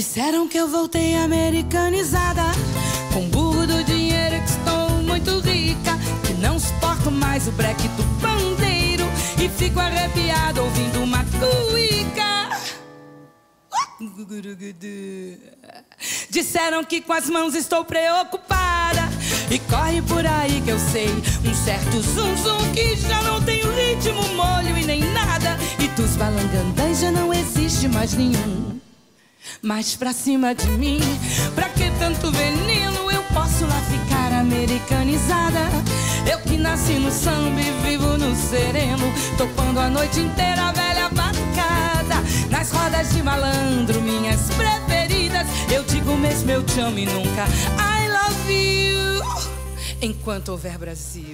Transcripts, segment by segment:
Disseram que eu voltei americanizada, com burro do dinheiro, que estou muito rica, que não suporto mais o breque do pandeiro e fico arrepiado ouvindo uma cuíca. Disseram que com as mãos estou preocupada e corre por aí que eu sei um certo zum zum que já não tem ritmo, molho e nem nada, e dos balangandãs já não existe mais nenhum. Mas pra cima de mim, pra que tanto veneno? Eu posso lá ficar americanizada. Eu que nasci no samba e vivo no sereno, topando a noite inteira a velha batucada. Nas rodas de malandro, minhas preferidas, eu digo mesmo eu te amo e nunca I love you. Enquanto houver Brasil.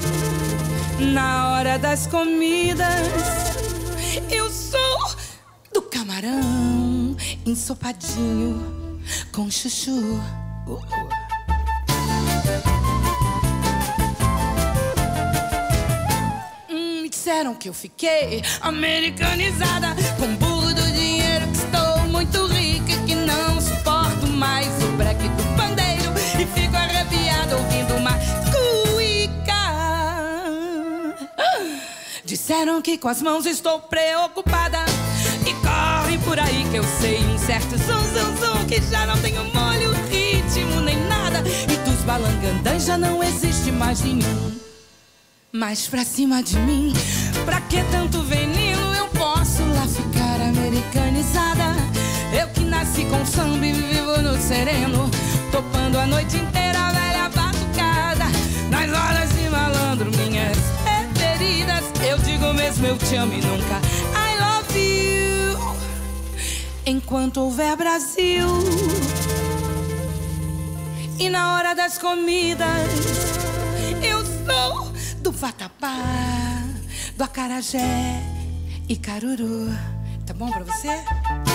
Na hora das comidas, eu sou do camarão ensopadinho com chuchu. Disseram que eu fiquei americanizada, com burro do dinheiro, que estou muito rica e que não suporto mais o breque do pandeiro e fico arrepiada ouvindo uma cuíca. Disseram que com as mãos estou preocupada e corre por aí que eu sei um certo zum zum zum que já não tem molho, ritmo nem nada, e dos balangandãs já não existe mais nenhum. Mas pra cima de mim, pra que tanto veneno? Eu posso lá ficar americanizada. Eu que nasci com samba e vivo no sereno, topando a noite inteira a velha batucada. Nas horas de malandro, minhas preferidas, eu digo mesmo eu te amo e nunca I love you. Enquanto houver Brasil. E na hora das comidas, eu sou do vatapá, do acarajé e caruru. Tá bom pra você?